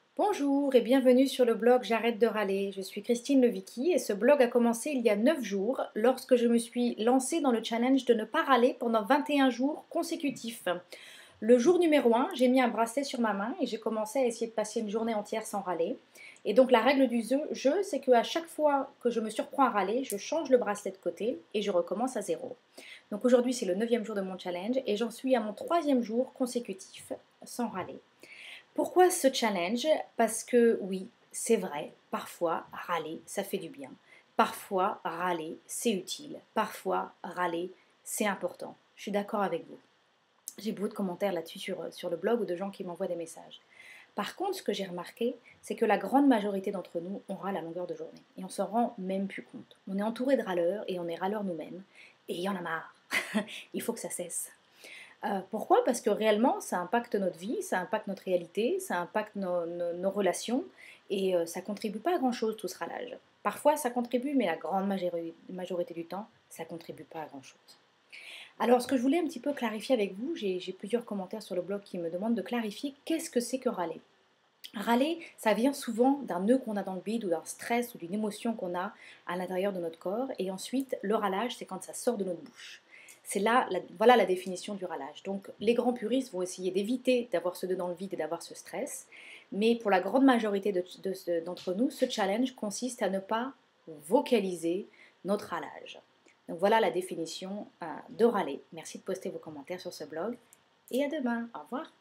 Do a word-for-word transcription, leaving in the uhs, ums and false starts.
Bonjour et bienvenue sur le blog J'arrête de râler. Je suis Christine Levicky et ce blog a commencé il y a neuf jours lorsque je me suis lancée dans le challenge de ne pas râler pendant vingt et un jours consécutifs. Le jour numéro un, j'ai mis un bracelet sur ma main et j'ai commencé à essayer de passer une journée entière sans râler. Et donc la règle du jeu, c'est qu'à chaque fois que je me surprends à râler, je change le bracelet de côté et je recommence à zéro. Donc aujourd'hui c'est le neuvième jour de mon challenge et j'en suis à mon troisième jour consécutif sans râler. Pourquoi ce challenge? Parce que oui, c'est vrai, parfois râler, ça fait du bien. Parfois râler, c'est utile. Parfois râler, c'est important. Je suis d'accord avec vous. J'ai beaucoup de commentaires là-dessus sur, sur le blog ou de gens qui m'envoient des messages. Par contre, ce que j'ai remarqué, c'est que la grande majorité d'entre nous, on râle à longueur de journée. Et on s'en rend même plus compte. On est entouré de râleurs et on est râleurs nous-mêmes. Et il y en a marre. Il faut que ça cesse. Euh, pourquoi? Parce que réellement, ça impacte notre vie, ça impacte notre réalité, ça impacte nos, nos- nos relations et euh, ça contribue pas à grand-chose tout ce râlage. Parfois, ça contribue, mais la grande majori- majorité du temps, ça contribue pas à grand-chose. Alors, ce que je voulais un petit peu clarifier avec vous, j'ai j'ai plusieurs commentaires sur le blog qui me demandent de clarifier qu'est-ce que c'est que râler. Râler, ça vient souvent d'un nœud qu'on a dans le bide ou d'un stress ou d'une émotion qu'on a à l'intérieur de notre corps. Et ensuite, le râlage, c'est quand ça sort de notre bouche. C'est là, la- voilà la définition du râlage. Donc, les grands puristes vont essayer d'éviter d'avoir ce nœud dans le vide et d'avoir ce stress. Mais pour la grande majorité de- de- d'entre nous, ce challenge consiste à ne pas vocaliser notre râlage. Donc, voilà la définition euh, de râler. Merci de poster vos commentaires sur ce blog et à demain. Au revoir.